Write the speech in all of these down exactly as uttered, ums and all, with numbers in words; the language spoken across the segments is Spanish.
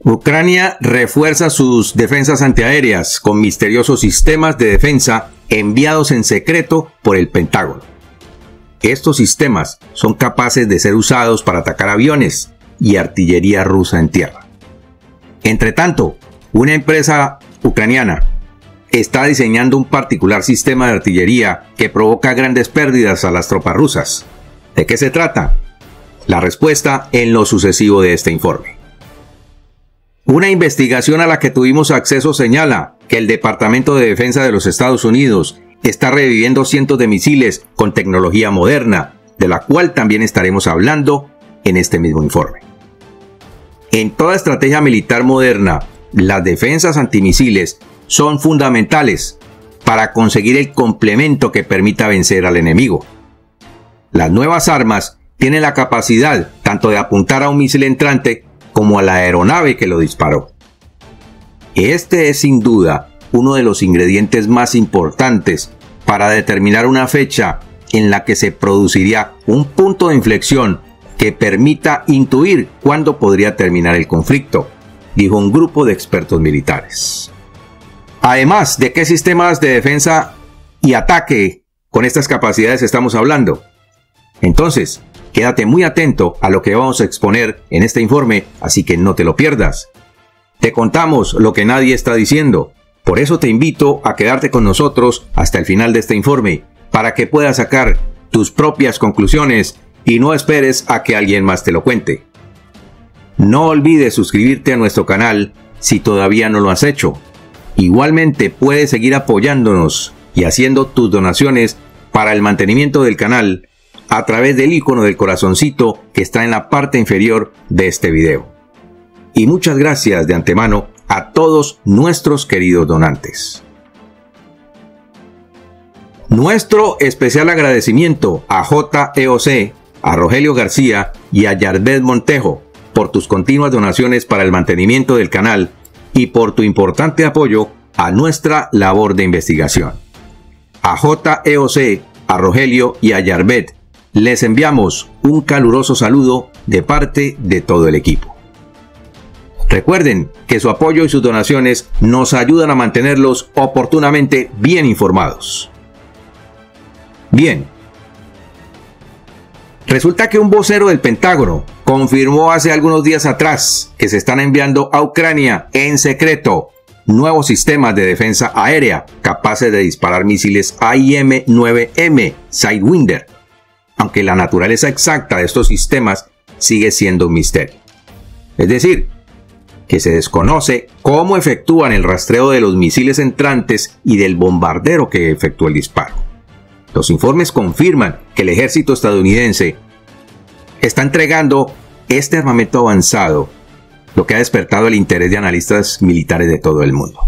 Ucrania refuerza sus defensas antiaéreas con misteriosos sistemas de defensa enviados en secreto por el Pentágono. Estos sistemas son capaces de ser usados para atacar aviones y artillería rusa en tierra. Entre tanto, una empresa ucraniana está diseñando un particular sistema de artillería que provoca grandes pérdidas a las tropas rusas. ¿De qué se trata? La respuesta en lo sucesivo de este informe. Una investigación a la que tuvimos acceso señala que el Departamento de Defensa de los Estados Unidos está reviviendo cientos de misiles con tecnología moderna, de la cual también estaremos hablando en este mismo informe. En toda estrategia militar moderna, las defensas antimisiles son fundamentales para conseguir el complemento que permita vencer al enemigo. Las nuevas armas tienen la capacidad tanto de apuntar a un misil entrante como a la aeronave que lo disparó. Este es sin duda uno de los ingredientes más importantes para determinar una fecha en la que se produciría un punto de inflexión que permita intuir cuándo podría terminar el conflicto, dijo un grupo de expertos militares. Además, ¿de qué sistemas de defensa y ataque con estas capacidades estamos hablando? Entonces, quédate muy atento a lo que vamos a exponer en este informe, así que no te lo pierdas. Te contamos lo que nadie está diciendo. Por eso te invito a quedarte con nosotros hasta el final de este informe, para que puedas sacar tus propias conclusiones y no esperes a que alguien más te lo cuente. No olvides suscribirte a nuestro canal si todavía no lo has hecho. Igualmente puedes seguir apoyándonos y haciendo tus donaciones para el mantenimiento del canal a través del icono del corazoncito que está en la parte inferior de este video. Y muchas gracias de antemano a todos nuestros queridos donantes. Nuestro especial agradecimiento a J E O C, a Rogelio García y a Yarbet Montejo por tus continuas donaciones para el mantenimiento del canal y por tu importante apoyo a nuestra labor de investigación. A J E O C, a Rogelio y a Yarbet les enviamos un caluroso saludo de parte de todo el equipo. Recuerden que su apoyo y sus donaciones nos ayudan a mantenerlos oportunamente bien informados. Bien. Resulta que un vocero del Pentágono confirmó hace algunos días atrás que se están enviando a Ucrania en secreto nuevos sistemas de defensa aérea capaces de disparar misiles A I M nueve M Sidewinder, aunque la naturaleza exacta de estos sistemas sigue siendo un misterio. Es decir, que se desconoce cómo efectúan el rastreo de los misiles entrantes y del bombardero que efectuó el disparo. Los informes confirman que el ejército estadounidense está entregando este armamento avanzado, lo que ha despertado el interés de analistas militares de todo el mundo.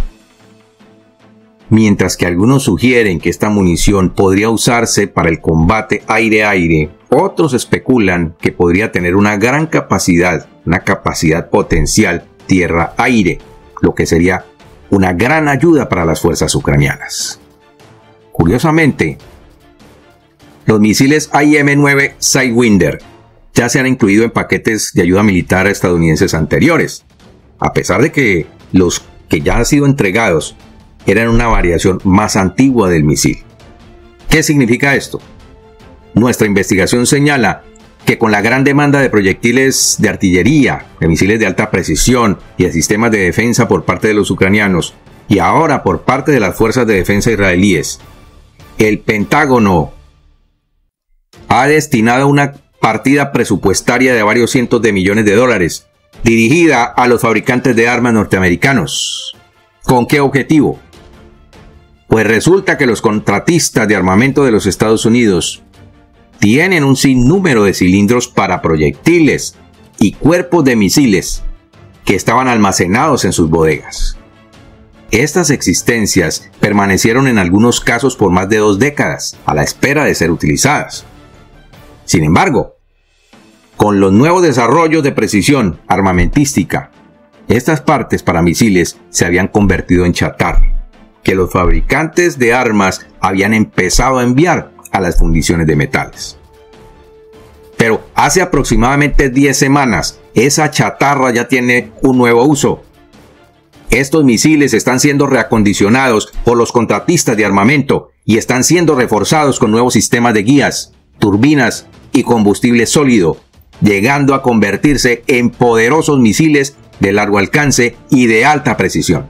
Mientras que algunos sugieren que esta munición podría usarse para el combate aire-aire, otros especulan que podría tener una gran capacidad, una capacidad potencial tierra-aire, lo que sería una gran ayuda para las fuerzas ucranianas. Curiosamente, los misiles A I M nueve Sidewinder ya se han incluido en paquetes de ayuda militar estadounidenses anteriores, a pesar de que los que ya han sido entregados eran una variación más antigua del misil. ¿Qué significa esto? Nuestra investigación señala que con la gran demanda de proyectiles de artillería, de misiles de alta precisión y de sistemas de defensa por parte de los ucranianos, y ahora por parte de las fuerzas de defensa israelíes, el Pentágono ha destinado una partida presupuestaria de varios cientos de millones de dólares dirigida a los fabricantes de armas norteamericanos. ¿Con qué objetivo? Pues resulta que los contratistas de armamento de los Estados Unidos tienen un sinnúmero de cilindros para proyectiles y cuerpos de misiles que estaban almacenados en sus bodegas. Estas existencias permanecieron en algunos casos por más de dos décadas a la espera de ser utilizadas. Sin embargo, con los nuevos desarrollos de precisión armamentística, estas partes para misiles se habían convertido en chatarra, que los fabricantes de armas habían empezado a enviar a las fundiciones de metales. Pero hace aproximadamente diez semanas esa chatarra ya tiene un nuevo uso. Estos misiles están siendo reacondicionados por los contratistas de armamento y están siendo reforzados con nuevos sistemas de guías, turbinas y combustible sólido, llegando a convertirse en poderosos misiles de largo alcance y de alta precisión.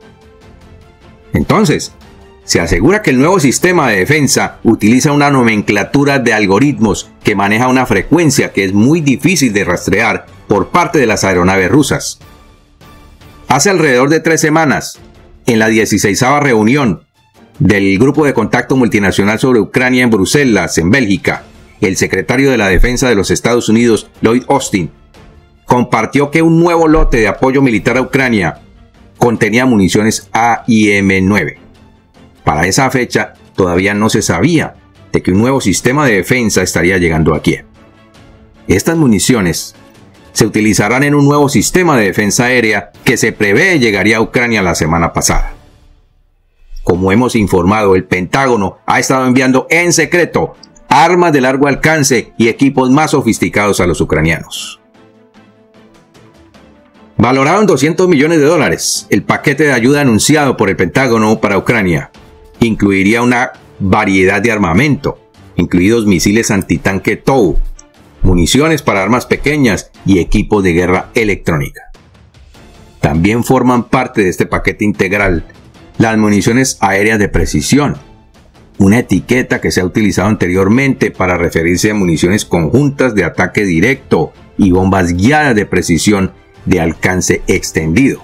Entonces, se asegura que el nuevo sistema de defensa utiliza una nomenclatura de algoritmos que maneja una frecuencia que es muy difícil de rastrear por parte de las aeronaves rusas. Hace alrededor de tres semanas, en la dieciseisava reunión del Grupo de Contacto Multinacional sobre Ucrania en Bruselas, en Bélgica, el secretario de la Defensa de los Estados Unidos, Lloyd Austin, compartió que un nuevo lote de apoyo militar a Ucrania contenía municiones A I M nueve. Para esa fecha, todavía no se sabía de que un nuevo sistema de defensa estaría llegando a Kiev. Estas municiones se utilizarán en un nuevo sistema de defensa aérea que se prevé llegaría a Ucrania la semana pasada. Como hemos informado, el Pentágono ha estado enviando en secreto armas de largo alcance y equipos más sofisticados a los ucranianos. Valorado en doscientos millones de dólares, el paquete de ayuda anunciado por el Pentágono para Ucrania incluiría una variedad de armamento, incluidos misiles antitanque T O W, municiones para armas pequeñas y equipos de guerra electrónica. También forman parte de este paquete integral las municiones aéreas de precisión, una etiqueta que se ha utilizado anteriormente para referirse a municiones conjuntas de ataque directo y bombas guiadas de precisión de alcance extendido.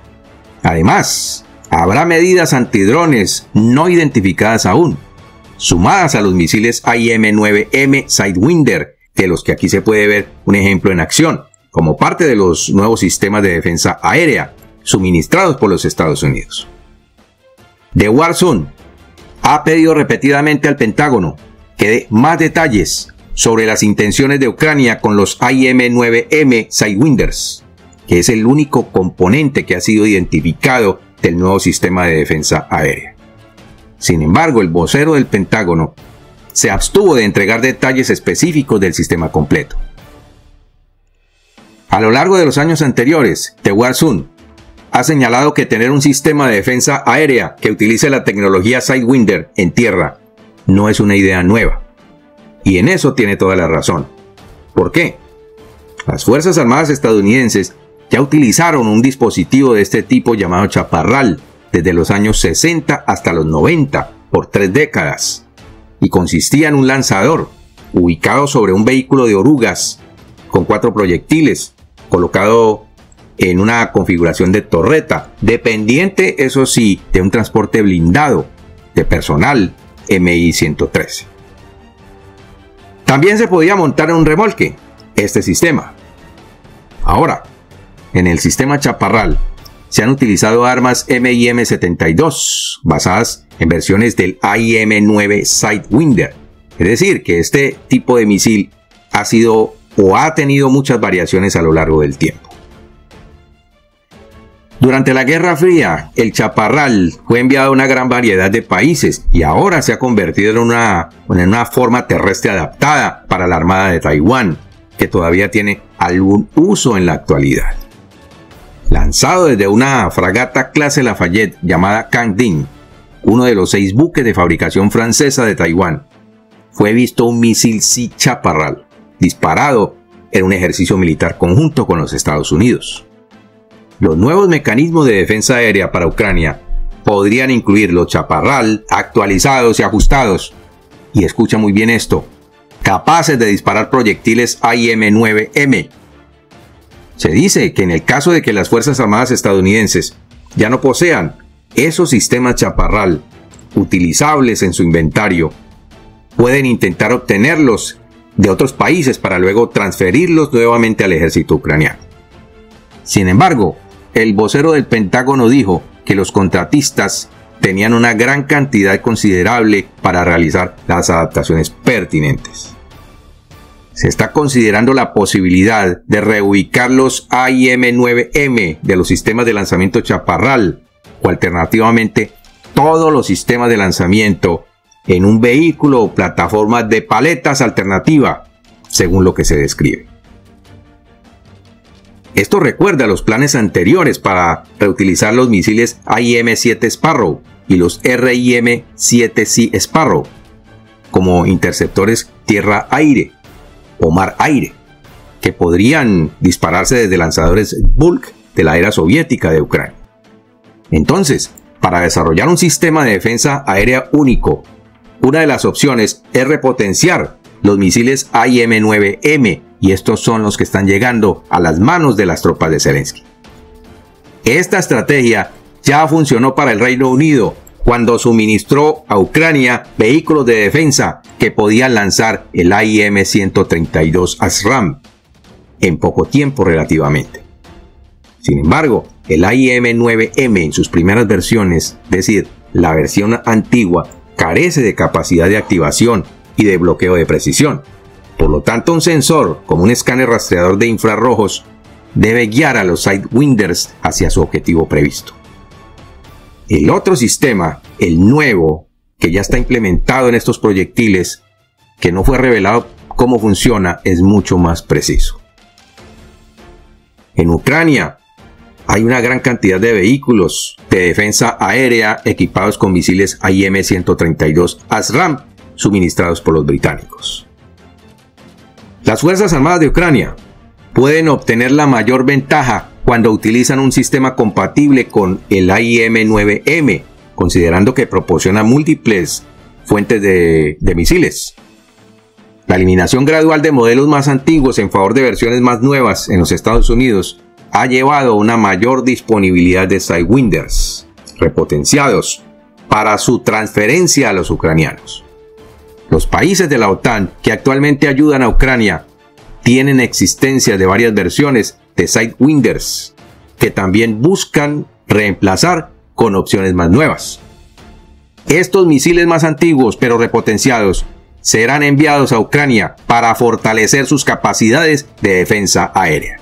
Además, habrá medidas antidrones no identificadas aún, sumadas a los misiles A I M nueve M Sidewinder, de los que aquí se puede ver un ejemplo en acción, como parte de los nuevos sistemas de defensa aérea suministrados por los Estados Unidos. The War Zone ha pedido repetidamente al Pentágono que dé más detalles sobre las intenciones de Ucrania con los A I M nueve M Sidewinders, que es el único componente que ha sido identificado del nuevo sistema de defensa aérea. Sin embargo, el vocero del Pentágono se abstuvo de entregar detalles específicos del sistema completo. A lo largo de los años anteriores, The War Zone ha señalado que tener un sistema de defensa aérea que utilice la tecnología Sidewinder en tierra no es una idea nueva. Y en eso tiene toda la razón. ¿Por qué? Las Fuerzas Armadas estadounidenses ya utilizaron un dispositivo de este tipo llamado Chaparral desde los años sesenta hasta los noventa por tres décadas, y consistía en un lanzador ubicado sobre un vehículo de orugas con cuatro proyectiles, colocado en una configuración de torreta, dependiente, eso sí, de un transporte blindado de personal M I ciento trece. También se podía montar en un remolque este sistema. Ahora, en el sistema Chaparral se han utilizado armas M I M setenta y dos basadas en versiones del A I M nueve Sidewinder. Es decir, que este tipo de misil ha sido o ha tenido muchas variaciones a lo largo del tiempo. Durante la Guerra Fría, el Chaparral fue enviado a una gran variedad de países y ahora se ha convertido en una, en una forma terrestre adaptada para la Armada de Taiwán, que todavía tiene algún uso en la actualidad. Lanzado desde una fragata clase Lafayette llamada Cang Dinh, uno de los seis buques de fabricación francesa de Taiwán, fue visto un misil Sea Chaparral disparado en un ejercicio militar conjunto con los Estados Unidos. Los nuevos mecanismos de defensa aérea para Ucrania podrían incluir los Chaparral actualizados y ajustados, y escucha muy bien esto, capaces de disparar proyectiles A I M nueve M. Se dice que en el caso de que las Fuerzas Armadas estadounidenses ya no posean esos sistemas Chaparral utilizables en su inventario, pueden intentar obtenerlos de otros países para luego transferirlos nuevamente al ejército ucraniano. Sin embargo, el vocero del Pentágono dijo que los contratistas tenían una gran cantidad considerable para realizar las adaptaciones pertinentes. Se está considerando la posibilidad de reubicar los A I M nueve M de los sistemas de lanzamiento Chaparral o alternativamente todos los sistemas de lanzamiento en un vehículo o plataforma de paletas alternativa, según lo que se describe. Esto recuerda los planes anteriores para reutilizar los misiles I M siete Sparrow y los R I M siete C Sparrow como interceptores tierra-aire o mar-aire, que podrían dispararse desde lanzadores Bulk de la era soviética de Ucrania. Entonces, para desarrollar un sistema de defensa aérea único, una de las opciones es repotenciar los misiles I M nueve M, y estos son los que están llegando a las manos de las tropas de Zelensky. Esta estrategia ya funcionó para el Reino Unido cuando suministró a Ucrania vehículos de defensa que podían lanzar el I M ciento treinta y dos ASRAAM en poco tiempo relativamente. Sin embargo, el I M nueve M en sus primeras versiones, es decir, la versión antigua, carece de capacidad de activación y de bloqueo de precisión. Por lo tanto, un sensor, como un escáner rastreador de infrarrojos, debe guiar a los Sidewinders hacia su objetivo previsto. El otro sistema, el nuevo, que ya está implementado en estos proyectiles, que no fue revelado cómo funciona, es mucho más preciso. En Ucrania hay una gran cantidad de vehículos de defensa aérea equipados con misiles I M ciento treinta y dos ASRAAM suministrados por los británicos. Las Fuerzas Armadas de Ucrania pueden obtener la mayor ventaja cuando utilizan un sistema compatible con el I M nueve M, considerando que proporciona múltiples fuentes de, de misiles. La eliminación gradual de modelos más antiguos en favor de versiones más nuevas en los Estados Unidos ha llevado a una mayor disponibilidad de Sidewinders repotenciados para su transferencia a los ucranianos. Los países de la OTAN que actualmente ayudan a Ucrania tienen existencia de varias versiones de Sidewinders que también buscan reemplazar con opciones más nuevas. Estos misiles más antiguos pero repotenciados serán enviados a Ucrania para fortalecer sus capacidades de defensa aérea.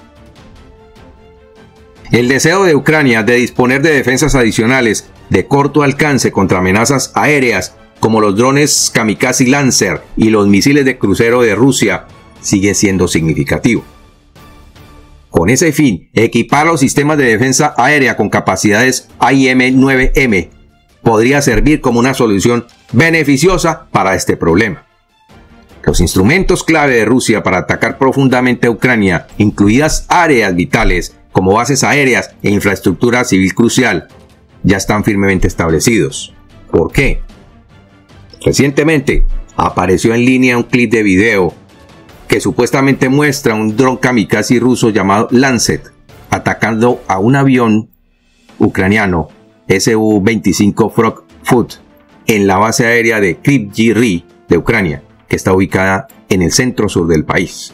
El deseo de Ucrania de disponer de defensas adicionales de corto alcance contra amenazas aéreas como los drones Kamikaze Lancer y los misiles de crucero de Rusia sigue siendo significativo. Con ese fin, equipar los sistemas de defensa aérea con capacidades I M nueve M podría servir como una solución beneficiosa para este problema. Los instrumentos clave de Rusia para atacar profundamente a Ucrania, incluidas áreas vitales como bases aéreas e infraestructura civil crucial, ya están firmemente establecidos. ¿Por qué? Recientemente apareció en línea un clip de video que supuestamente muestra un dron kamikaze ruso llamado Lancet atacando a un avión ucraniano S U veinticinco Frogfoot en la base aérea de Kryvyi Rih de Ucrania, que está ubicada en el centro sur del país.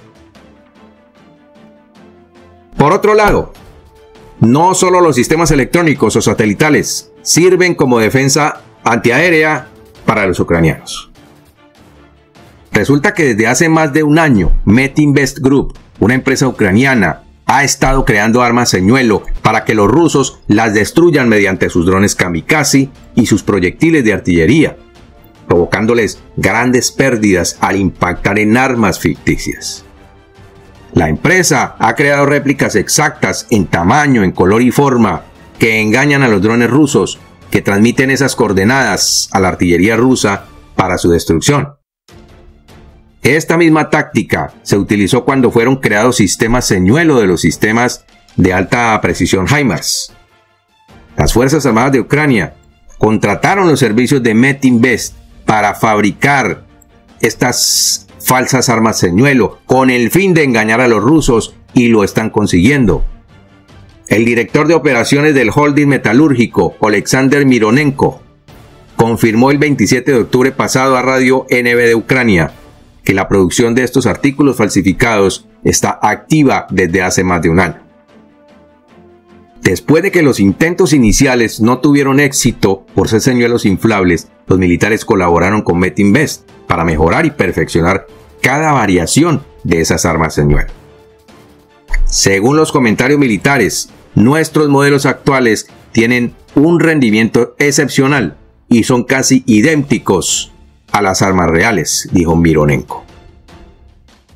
Por otro lado, no solo los sistemas electrónicos o satelitales sirven como defensa antiaérea para los ucranianos. Resulta que desde hace más de un año, Metinvest Group, una empresa ucraniana, ha estado creando armas señuelo para que los rusos las destruyan mediante sus drones kamikaze y sus proyectiles de artillería, provocándoles grandes pérdidas al impactar en armas ficticias. La empresa ha creado réplicas exactas en tamaño, en color y forma que engañan a los drones rusos que transmiten esas coordenadas a la artillería rusa para su destrucción. Esta misma táctica se utilizó cuando fueron creados sistemas señuelo de los sistemas de alta precisión HIMARS. Las Fuerzas Armadas de Ucrania contrataron los servicios de Metinvest para fabricar estas falsas armas señuelo con el fin de engañar a los rusos, y lo están consiguiendo. El director de operaciones del holding metalúrgico, Oleksandr Mironenko, confirmó el veintisiete de octubre pasado a Radio N B de Ucrania que la producción de estos artículos falsificados está activa desde hace más de un año. Después de que los intentos iniciales no tuvieron éxito por ser señuelos inflables, los militares colaboraron con Metinvest para mejorar y perfeccionar cada variación de esas armas señuelo. Según los comentarios militares, nuestros modelos actuales tienen un rendimiento excepcional y son casi idénticos a las armas reales, dijo Mironenko.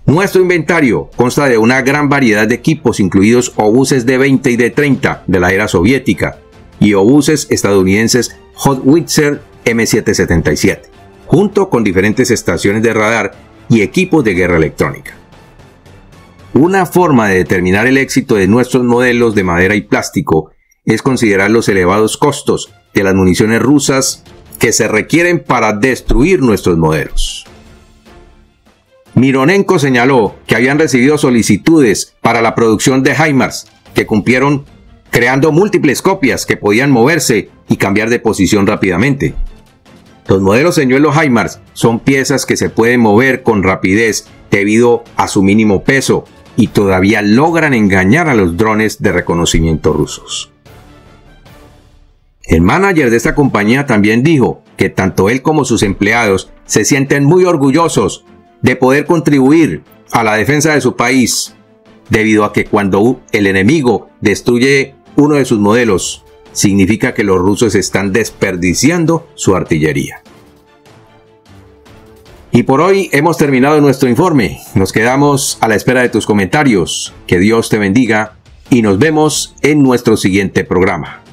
Nuestro inventario consta de una gran variedad de equipos, incluidos obuses D veinte y D treinta de la era soviética y obuses estadounidenses Howitzer M setecientos setenta y siete, junto con diferentes estaciones de radar y equipos de guerra electrónica. Una forma de determinar el éxito de nuestros modelos de madera y plástico es considerar los elevados costos de las municiones rusas que se requieren para destruir nuestros modelos. Mironenko señaló que habían recibido solicitudes para la producción de HIMARS que cumplieron creando múltiples copias que podían moverse y cambiar de posición rápidamente. Los modelos señuelo HIMARS son piezas que se pueden mover con rapidez debido a su mínimo peso y todavía logran engañar a los drones de reconocimiento rusos. El manager de esta compañía también dijo que tanto él como sus empleados se sienten muy orgullosos de poder contribuir a la defensa de su país, debido a que cuando el enemigo destruye uno de sus modelos, significa que los rusos están desperdiciando su artillería. Y por hoy hemos terminado nuestro informe. Nos quedamos a la espera de tus comentarios. Que Dios te bendiga y nos vemos en nuestro siguiente programa.